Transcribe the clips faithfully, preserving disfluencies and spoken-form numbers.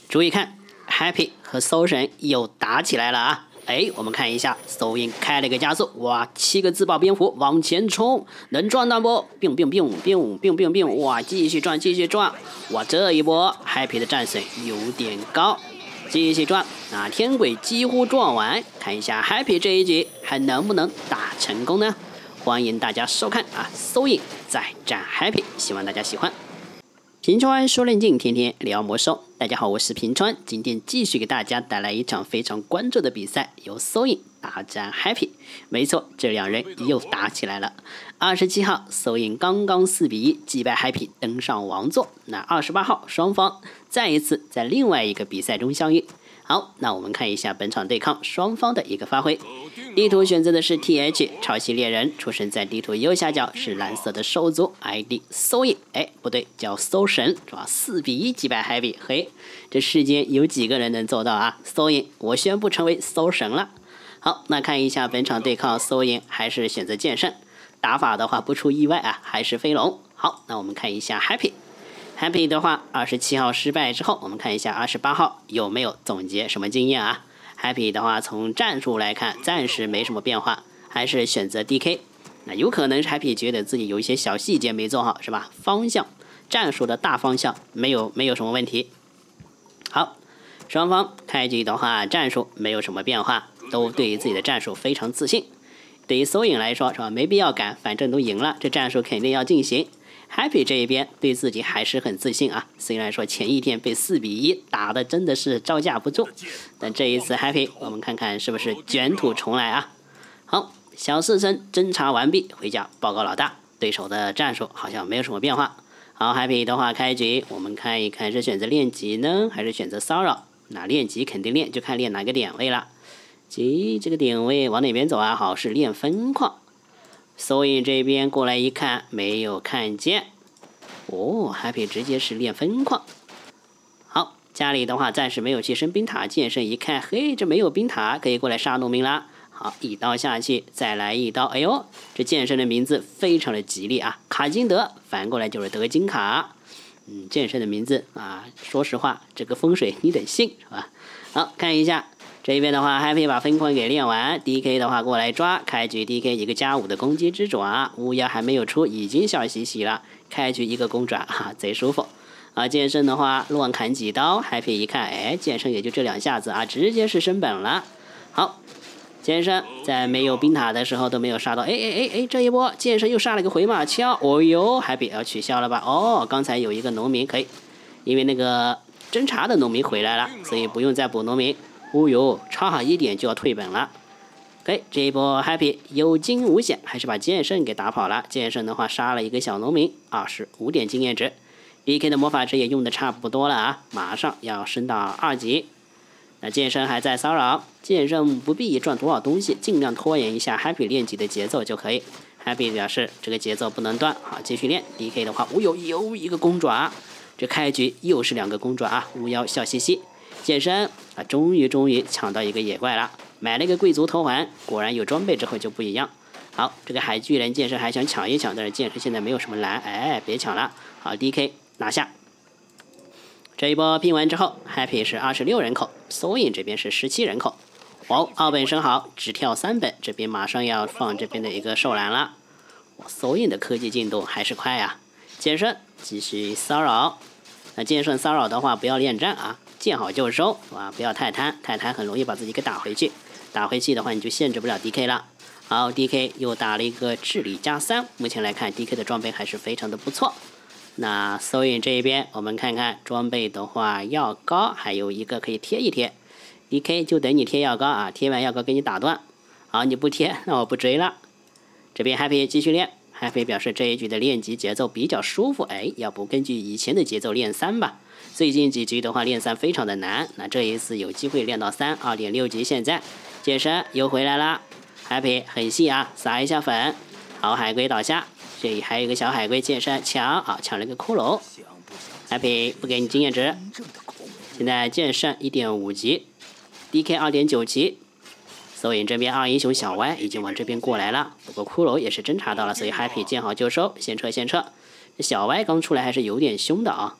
注意看 ，Happy 和搜神又打起来了啊！哎，我们看一下，搜印开了一个加速，哇，七个自爆蝙蝠往前冲，能撞到不 ？biu biu biu biu biu biu biu， 哇，继续撞，继续撞，哇，这一波 Happy 的战损有点高，继续撞，啊，天鬼几乎撞完，看一下 Happy 这一局还能不能打成功呢？欢迎大家收看啊，搜印再战 Happy， 希望大家喜欢。平川说论镜，天天聊魔兽。大家好，我是平川，今天继续给大家带来一场非常关注的比赛，由搜印大战 Happy。没错，这两人又打起来了。二十七号，搜印刚刚四比一击败 Happy， 登上王座。那二十八号，双方再一次在另外一个比赛中相遇。好，那我们看一下本场对抗双方的一个发挥。地图选择的是 T H 潮汐猎人，出生在地图右下角，是蓝色的兽族 ，I D 搜印，哎，不对，叫搜神，是吧？四比一击败 Happy， 嘿，这世间有几个人能做到啊？搜印，我宣布成为搜神了。好，那看一下本场对抗，搜印还是选择剑圣，打法的话不出意外啊，还是飞龙。好，那我们看一下 Happy。Happy 的话，二十七号失败之后，我们看一下二十八号有没有总结什么经验啊 ？Happy 的话，从战术来看，暂时没什么变化，还是选择 D K。那有可能是 Happy 觉得自己有一些小细节没做好，是吧？方向、战术的大方向没有没有什么问题。好，双方开局的话，战术没有什么变化，都对于自己的战术非常自信。对于搜影来说，是吧？没必要改，反正都赢了，这战术肯定要进行。Happy 这一边对自己还是很自信啊，虽然说前一天被四比一打的真的是招架不住，但这一次 Happy 我们看看是不是卷土重来啊。好，小四神侦查完毕，回家报告老大，对手的战术好像没有什么变化。好 ，Happy 的话开局我们看一看是选择练级呢，还是选择骚扰？那练级肯定练，就看练哪个点位了。级这个点位往哪边走啊？好，是练分矿。搜印这边过来一看，没有看见。哦 ，Happy 直接是练分矿。好，家里的话暂时没有去升冰塔，剑圣一看，嘿，这没有冰塔，可以过来杀农民啦。好，一刀下去，再来一刀。哎呦，这剑圣的名字非常的吉利啊，卡金德，反过来就是德金卡。嗯，剑圣的名字啊，说实话，这个风水你得信，是吧？好，看一下。这边的话 ，Happy 把分矿给练完 ，D K 的话过来抓，开局 D K 一个加五的攻击之爪，乌鸦还没有出，已经笑嘻嘻了。开局一个公爪，哈，贼舒服。啊，剑圣的话乱砍几刀 ，Happy 一看，哎，剑圣也就这两下子啊，直接是升本了。好，剑圣在没有冰塔的时候都没有杀到，哎哎哎哎，这一波剑圣又杀了个回马枪，哦呦 ，Happy 要取消了吧？哦，刚才有一个农民可以，因为那个侦查的农民回来了，所以不用再补农民。哦呦，差一点就要退本了。OK， 这一波 Happy 有惊无险，还是把剑圣给打跑了。剑圣的话杀了一个小农民，二十五点经验值。D K 的魔法值也用的差不多了啊，马上要升到二级。那剑圣还在骚扰，剑圣不必赚多少东西，尽量拖延一下 Happy 练级的节奏就可以。Happy 表示这个节奏不能断，好，继续练。D K 的话，哦呦，有一个公爪，这开局又是两个公爪啊，巫妖笑嘻嘻。剑圣啊，终于终于抢到一个野怪了，买了一个贵族头环，果然有装备之后就不一样。好，这个海巨人剑圣还想抢一抢，但是剑圣现在没有什么蓝，哎，别抢了。好 ，D K 拿下。这一波拼完之后 ，Happy 是二十六人口，搜印这边是十七人口。哦，二本升好，只跳三本，这边马上要放这边的一个兽栏了。哇，搜印的科技进度还是快呀、啊。剑圣继续骚扰，那剑圣骚扰的话不要恋战啊。见好就收，是吧？不要太贪，太贪很容易把自己给打回去。打回去的话，你就限制不了 D K 了。好 ，D K 又打了一个智力加三。目前来看 ，D K 的装备还是非常的不错。那搜印这一边，我们看看装备的话，药膏还有一个可以贴一贴。D K 就等你贴药膏啊，贴完药膏给你打断。好，你不贴，那我不追了。这边 Happy 继续练 ，Happy 表示这一局的练级节奏比较舒服，哎，要不根据以前的节奏练三吧。最近几局的话，练三非常的难。那这一次有机会练到三，二点六级。现在剑圣又回来了 ，Happy 很细啊，撒一下粉。好，海龟倒下，这里还有一个小海龟，剑圣抢啊，抢了个骷髅。Happy 不给你经验值。现在剑圣一点五级 ，D K 二点九级。搜影这边二英雄小歪已经往这边过来了，不过骷髅也是侦查到了，所以 Happy 见好就收，先撤先撤。这小歪刚出来还是有点凶的啊。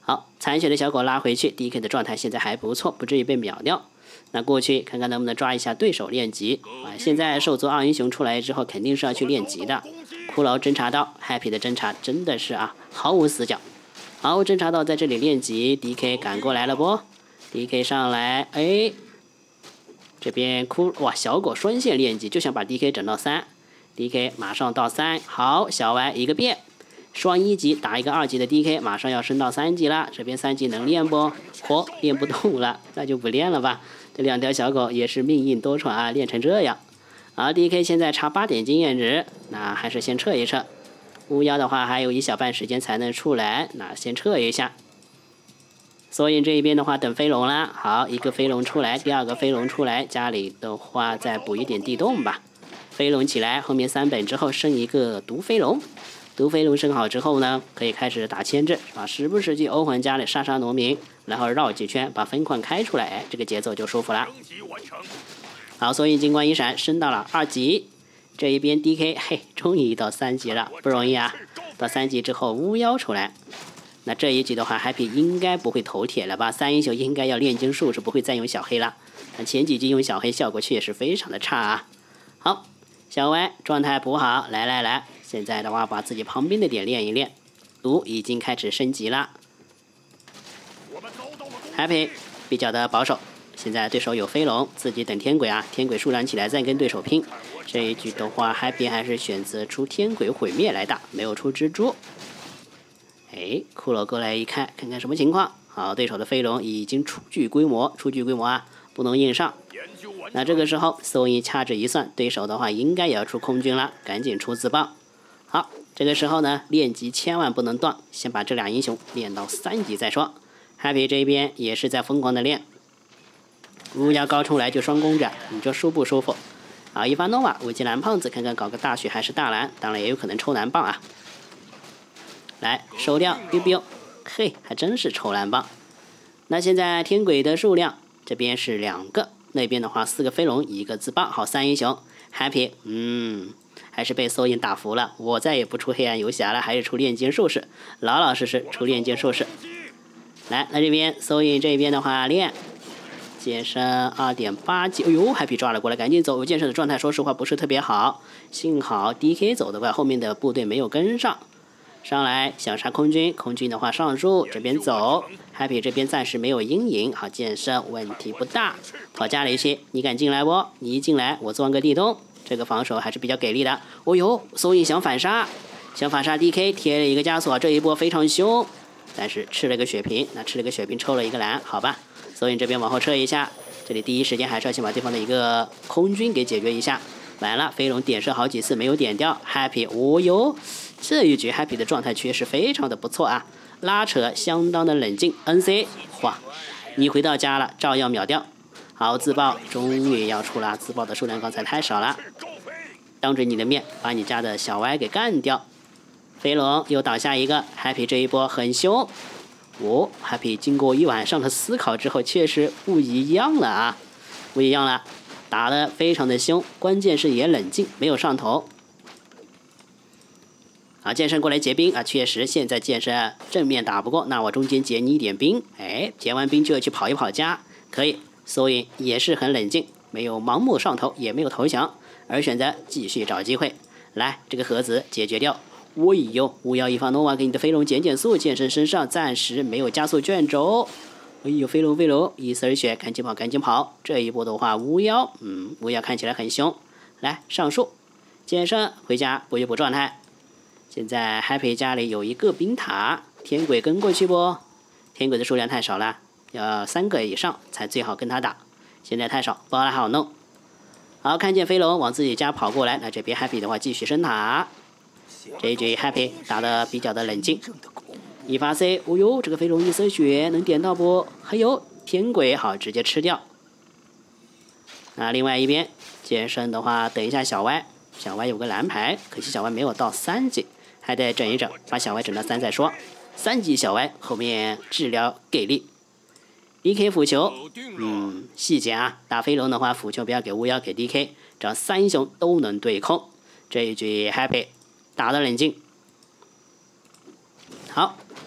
好，残血的小狗拉回去 ，D K 的状态现在还不错，不至于被秒掉。那过去看看能不能抓一下对手练级啊！现在兽族二英雄出来之后，肯定是要去练级的。骷髅侦察刀 ，Happy 的侦察真的是啊，毫无死角。好，侦察刀在这里练级 ，D K 赶过来了不 ？D K 上来，哎，这边骷哇小狗双线练级，就想把 D K 整到三 ，D K 马上到三，好，小歪一个变。双一级打一个二级的 D K， 马上要升到三级了。这边三级能练不？嚯，练不动了，那就不练了吧。这两条小狗也是命硬多舛啊，练成这样。而 D K 现在差八点经验值，那还是先撤一撤。巫妖的话还有一小半时间才能出来，那先撤一下。索引这一边的话等飞龙啦，好，一个飞龙出来，第二个飞龙出来，家里的话再补一点地洞吧。飞龙起来，后面三本之后升一个毒飞龙。毒飞龙升好之后呢，可以开始打牵制，是吧？时不时去欧魂家里杀杀农民，然后绕几圈把分矿开出来，哎，这个节奏就舒服了。好，所以金光一闪升到了二级，这一边 D K 嘿，终于到三级了，不容易啊！到三级之后巫妖出来，那这一局的话 ，Happy 应该不会头铁了吧？三英雄应该要炼金术士，不会再用小黑了。那前几局用小黑效果确实非常的差啊。好，小歪状态补好，来来来。现在的话，把自己旁边的点练一练，毒已经开始升级了。Happy 比较的保守，现在对手有飞龙，自己等天鬼啊，天鬼数量起来再跟对手拼。这一局的话 ，Happy 还是选择出天鬼毁灭来打，没有出蜘蛛。哎，骷髅过来一看，看看什么情况。好，对手的飞龙已经初具规模，初具规模啊，不能硬上。那这个时候，搜一掐指一算，对手的话应该也要出空军了，赶紧出自爆。好，这个时候呢，练级千万不能断，先把这俩英雄练到三级再说。Happy 这边也是在疯狂的练，巫妖高出来就双弓斩，你说舒不舒服？啊，一发 nova 危机蓝胖子，看看搞个大血还是大蓝，当然也有可能抽蓝棒啊。来收掉 biu biu， 嘿，还真是抽蓝棒。那现在天鬼的数量这边是两个，那边的话四个飞龙一个自爆，好三英雄 Happy， 嗯。还是被搜引打服了，我再也不出黑暗游侠了，还是出炼金术士，老老实实出炼金术士。来，那这边搜引这边的话练，剑圣 二点八级，哎呦 ，Happy 抓了过来，赶紧走。剑圣的状态说实话不是特别好，幸好 D K 走得快，后面的部队没有跟上。上来想杀空军，空军的话上树这边走 ，Happy 这边暂时没有阴影，好剑圣问题不大。跑家里去，你敢进来不？你一进来，我钻个地洞。这个防守还是比较给力的。哦呦，搜引想反杀，想反杀 D K 贴了一个枷锁，这一波非常凶，但是吃了个血瓶，那吃了个血瓶抽了一个蓝，好吧。搜引这边往后撤一下，这里第一时间还是要先把对方的一个空军给解决一下。完了，飞龙点射好几次没有点掉 ，Happy， 哦呦，这一局 Happy 的状态确实非常的不错啊，拉扯相当的冷静 ，N C， 哇，你回到家了，照样秒掉。好，自爆终于要出了，自爆的数量刚才太少了，当着你的面把你家的小歪给干掉。飞龙又倒下一个 ，Happy 这一波很凶。哦 ，Happy 经过一晚上的思考之后，确实不一样了啊，不一样了，打得非常的凶，关键是也冷静，没有上头。啊，剑圣过来结兵啊，确实现在剑圣正面打不过，那我中间结你一点兵，哎，结完兵就要去跑一跑家，可以。所以也是很冷静，没有盲目上头，也没有投降，而选择继续找机会。来，这个盒子解决掉。哎呦，巫妖一发 nova 给你的飞龙减减速，剑圣身上暂时没有加速卷轴。哎呦，飞龙飞龙，一丝儿血，赶紧跑赶紧跑。这一波的话，巫妖，嗯，巫妖看起来很凶。来上树，剑圣回家补一补状态。现在 Happy 家里有一个冰塔，天鬼跟过去不？天鬼的数量太少了。要三个以上才最好跟他打，现在太少，不太好弄。好，看见飞龙往自己家跑过来，那这边 Happy 的话继续升塔。这一局 Happy 打得比较的冷静，一发 C， 哦呦，这个飞龙一丝血能点到不？还有天鬼，好直接吃掉。那另外一边剑圣的话，等一下小歪，小歪有个蓝牌，可惜小歪没有到三级，还得整一整，把小歪整到三再说。三级小歪后面治疗给力。D K 辅球，嗯，细节啊，打飞龙的话，辅球不要给巫妖，给 D K， 这样三英雄都能对控。这一局 Happy 打得冷静。好，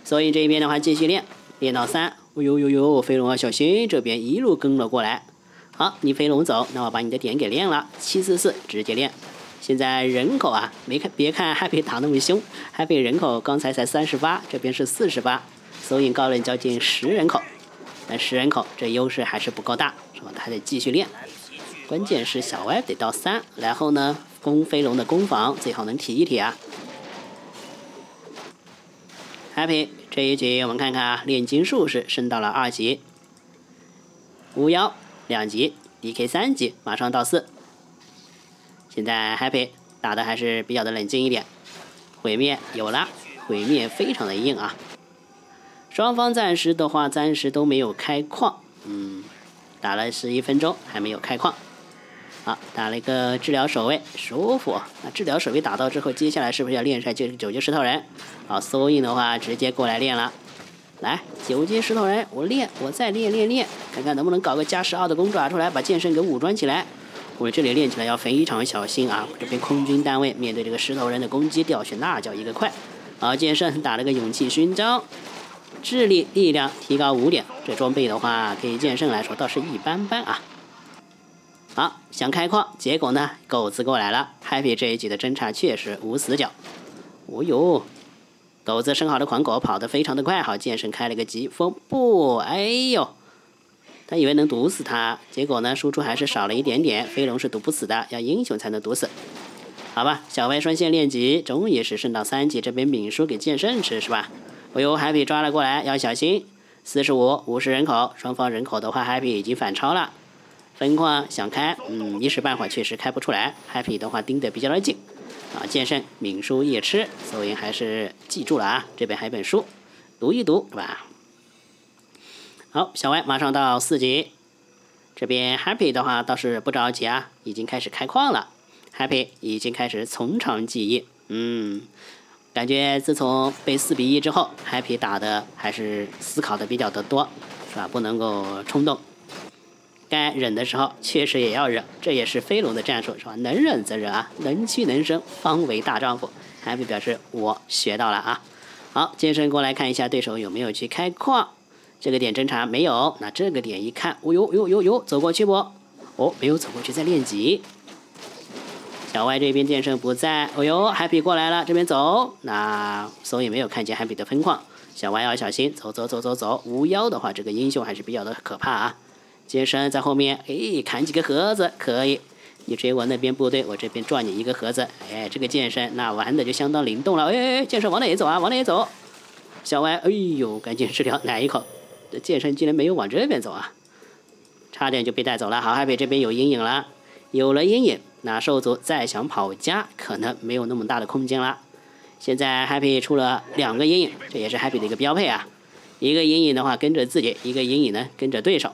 所以这边的话继续练，练到三。哦呦呦呦，飞龙啊，小心！这边一路跟了过来。好，你飞龙走，那我把你的点给练了，七四四直接练。现在人口啊，没看别看 Happy 打那么凶 ，Happy 人口刚才才三十八，这边是四十八，所以高人将近十人口。但十人口这优势还是不够大，是吧？还得继续练。关键是小歪得到三，然后呢，攻飞龙的攻防最好能提一提啊。Happy 这一局我们看看啊，炼金术士升到了二级，巫妖两级 ，D K 三级，马上到四。现在 Happy 打的还是比较的冷静一点，毁灭有了，毁灭非常的硬啊。双方暂时的话，暂时都没有开矿，嗯，打了十一分钟还没有开矿。好，打了一个治疗守卫，舒服。那治疗守卫打到之后，接下来是不是要练上九九阶石头人？好，搜印的话直接过来练了。来，九阶石头人，我练，我再练练练，看看能不能搞个加十二的弓爪出来，把剑圣给武装起来。我这里练起来要非常小心啊！这边空军单位面对这个石头人的攻击，掉血那叫一个快。好，剑圣打了个勇气勋章，智力力量提高五点。这装备的话，对剑圣来说倒是一般般啊。好，想开矿，结果呢，狗子过来了。Happy 这一局的侦察确实无死角。哦呦，狗子生好的狂狗跑得非常的快，好，剑圣开了个疾风不，哎呦！他以为能毒死他，结果呢，输出还是少了一点点。飞龙是毒不死的，要英雄才能毒死。好吧，小歪双线练级，终于是升到三级。这边敏书给剑圣吃是吧？哎呦 ，Happy 抓了过来，要小心。四十五、五十人口，双方人口的话 ，Happy 已经反超了。分矿想开，嗯，一时半会确实开不出来。Happy 的话盯得比较的紧。啊，剑圣敏书夜吃，所以还是记住了啊。这边还有本书，读一读是吧？好，小歪马上到四级，这边 Happy 的话倒是不着急啊，已经开始开矿了。Happy 已经开始从长计议，嗯，感觉自从被四比一之后 ，Happy 打的还是思考的比较的多，是吧？不能够冲动，该忍的时候确实也要忍，这也是飞龙的战术，是吧？能忍则忍啊，能屈能伸，方为大丈夫。Happy 表示我学到了啊。好，剑圣过来看一下对手有没有去开矿。这个点侦查没有，那这个点一看，哦呦呦呦呦，走过去不？哦，没有走过去，在练级。小歪这边剑圣不在，哦呦 ，Happy 过来了，这边走，那所以没有看见 Happy 的分矿，小歪要小心，走走走走走。无妖的话，这个英雄还是比较的可怕啊。剑圣在后面，哎，砍几个盒子可以，你追我那边部队，我这边赚你一个盒子。哎，这个剑圣那玩的就相当灵动了，哎，剑圣往哪里走啊？往哪里走？小歪，哎呦，赶紧吃掉，奶一口。这剑圣竟然没有往这边走啊，差点就被带走了。好 ，Happy 这边有阴影了，有了阴影，那兽族再想跑家可能没有那么大的空间了。现在 Happy 出了两个阴影，这也是 Happy 的一个标配啊。一个阴影的话跟着自己，一个阴影呢跟着对手。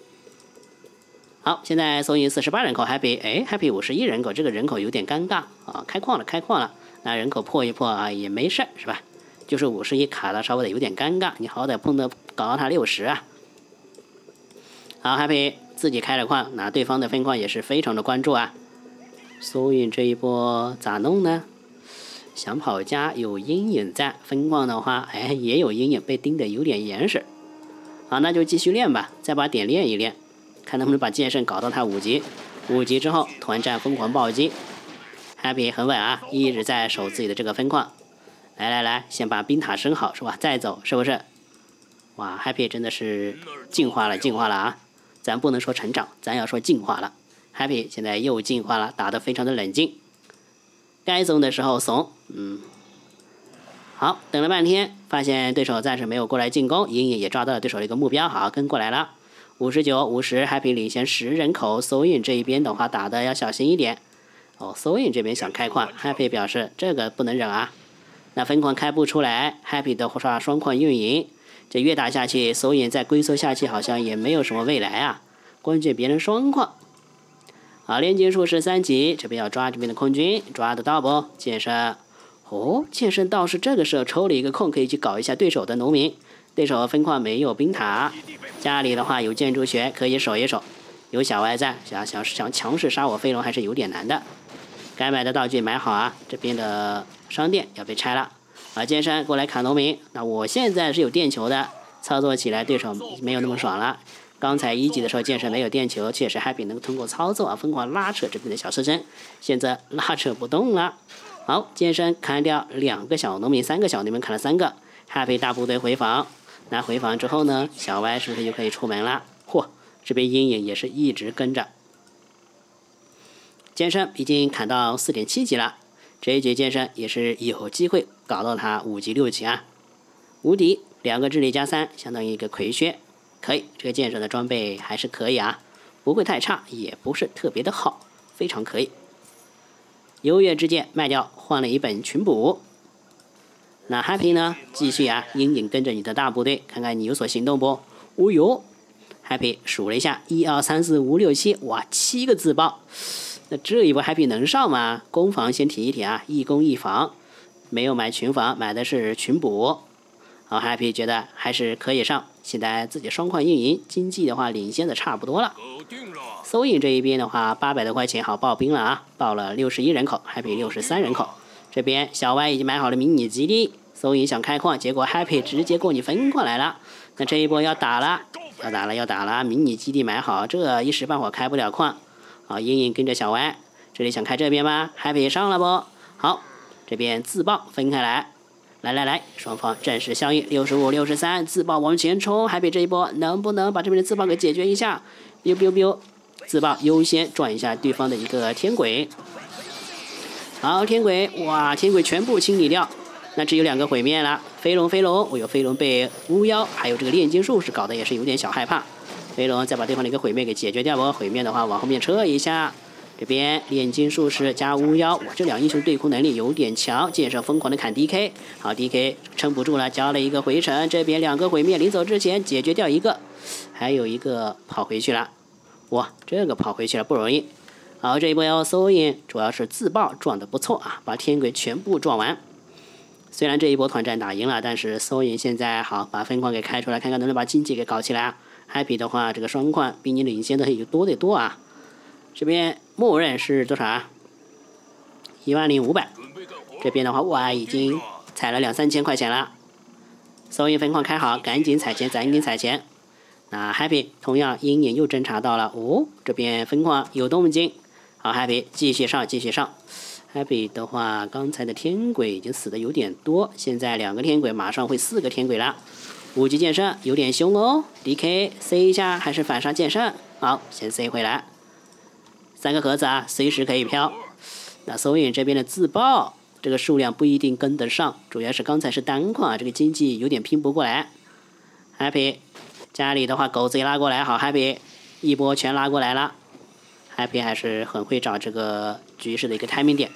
好，现在搜引四十八人口 ，Happy 哎 ，Happy 五十一人口，这个人口有点尴尬啊，开矿了，开矿了，那人口破一破啊也没事是吧？就是五十一卡的稍微的有点尴尬，你好歹碰到搞到他六十啊。好 ，Happy 自己开了矿，那对方的分矿也是非常的关注啊。搜引这一波咋弄呢？想跑家有阴影在，分矿的话，哎也有阴影，被盯得有点严实。好，那就继续练吧，再把点练一练，看能不能把剑圣搞到他五级。五级之后团战疯狂暴击 ，Happy 很稳啊，一直在守自己的这个分矿。来来来，先把冰塔升好是吧？再走是不是？哇 ，Happy 真的是进化了，进化了啊！咱不能说成长，咱要说进化了。Happy 现在又进化了，打得非常的冷静，该怂的时候怂，嗯。好，等了半天，发现对手暂时没有过来进攻，隐隐也抓到了对手的一个目标，好，跟过来了。五十九、五十 ，Happy 领先十人口。搜引这一边的话，打的要小心一点。哦，搜引这边想开矿 ，Happy 表示这个不能忍啊。那分矿开不出来 ，Happy 的话双矿运营，这越打下去，搜引再龟缩下去，好像也没有什么未来啊。关键别人双矿。好，炼金术士三级，这边要抓这边的空军，抓得到不？剑圣，哦，剑圣倒是这个时候抽了一个空，可以去搞一下对手的农民。对手分矿没有冰塔，家里的话有建筑学可以守一守，有小歪在，想想想强势杀我飞龙还是有点难的。该买的道具买好啊，这边的商店要被拆了。 啊，剑山过来砍农民。那我现在是有电球的，操作起来对手没有那么爽了。刚才一级的时候剑山没有电球，确实 Happy 能够通过操作啊疯狂拉扯这边的小车身，现在拉扯不动了。好，剑山砍掉两个小农民，三个小农民砍了三个。Happy 大部队回防，那回防之后呢，小歪是不是就可以出门了？嚯，这边阴影也是一直跟着。剑山已经砍到 四点七级了，这一局剑山也是有机会搞到他五级六级啊。无敌，两个智力加三，相当于一个葵靴，可以。这个剑山的装备还是可以啊，不会太差，也不是特别的好，非常可以。优越之剑卖掉，换了一本群补。那 Happy 呢？继续啊，阴影跟着你的大部队，看看你有所行动不？哦呦 ，Happy 数了一下，一二三四五六七，哇，七个自爆。那这一波 Happy 能上吗？攻防先提一提啊，一攻一防，没有买群防，买的是群补。好 ，Happy 觉得还是可以上。现在自己双矿运营，经济的话领先的差不多了。搜影这一边的话，八百多块钱好报兵了啊，报了六十一人口 ，Happy 六十三人口。这边小歪已经买好了迷你基地，搜影想开矿，结果 Happy 直接过你分矿来了。那这一波要打了，要打了，要打了！迷你基地买好，这一时半会开不了矿。好，阴影跟着小歪，这里想开这边吗 ？Happy 上了不？好，这边自爆分开来，来来来，双方正式相应，六十五、六十三，自爆往前冲。Happy 这一波能不能把这边的自爆给解决一下 ？biu biu biu， 自爆优先撞一下对方的一个天轨。好，天轨，哇，天轨全部清理掉，那只有两个毁灭了。飞龙，飞龙，我有飞龙被巫妖还有这个炼金术士搞得也是有点小害怕。飞龙再把对方的一个毁灭给解决掉不？毁灭的话往后面撤一下。这边炼金术士加巫妖，我这两英雄对空能力有点强，剑圣疯狂的砍 D K， 好 D K 撑不住了，交了一个回城。这边两个毁灭，临走之前解决掉一个，还有一个跑回去了。哇，这个跑回去了不容易。好，这一波要搜引，主要是自爆撞得不错啊，把天轨全部撞完。虽然这一波团战打赢了，但是搜引现在好把分矿给开出来，看看能不能把经济给搞起来啊。Happy 的话，这个双矿比你领先的有多得多啊。这边默认是多少啊？一万零五百。这边的话，哇，已经踩了两三千块钱了。搜引分矿开好，赶紧踩钱，赶紧踩钱。那 Happy 同样阴影又侦查到了，哦，这边分矿有动静。好 ，Happy 继续上，继续上。Happy 的话，刚才的天轨已经死的有点多，现在两个天轨马上会四个天轨了。五级剑圣有点凶哦 ，D K C 一下还是反杀剑圣？好，先 C 回来。三个盒子啊，随时可以飘。那搜引这边的自爆，这个数量不一定跟得上，主要是刚才是单矿，这个经济有点拼不过来。Happy 家里的话，狗子也拉过来，好 Happy 一波全拉过来了。Happy 还是很会找这个局势的一个 timing 点。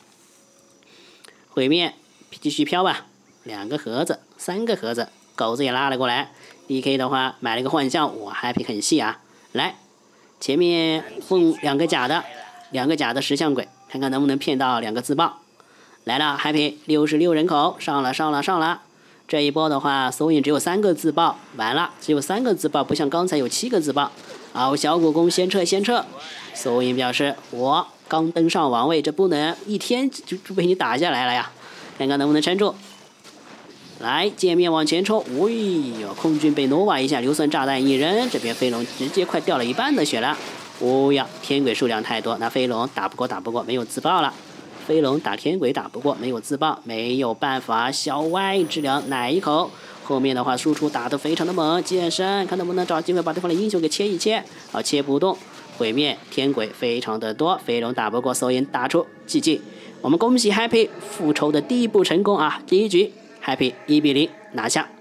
毁灭，继续飘吧，两个盒子，三个盒子，狗子也拉了过来。D K 的话买了个幻象，哇 Happy 很细啊，来。前面混两个假的，两个假的石像鬼，看看能不能骗到两个自爆。来了 ，Happy 六十六人口，上了上了上了。这一波的话，搜引只有三个自爆，完了，只有三个自爆，不像刚才有七个自爆。好，小古公先撤先撤。搜引表示我刚登上王位，这不能一天就就被你打下来了呀，看看能不能撑住。来，界面往前冲，哎呦，空军被 Nova 一下硫酸炸弹一扔，这边飞龙直接快掉了一半的血了。哦呀，天轨数量太多，那飞龙打不过打不过，没有自爆了。飞龙打天轨打不过，没有自爆，没有办法。小歪治疗奶一口，后面的话输出打得非常的猛，剑圣看能不能找机会把对方的英雄给切一切。好，切不动，毁灭天轨非常的多，飞龙打不过，搜引打出 G G。我们恭喜 Happy 复仇的第一步成功啊！第一局 Happy 一比零拿下。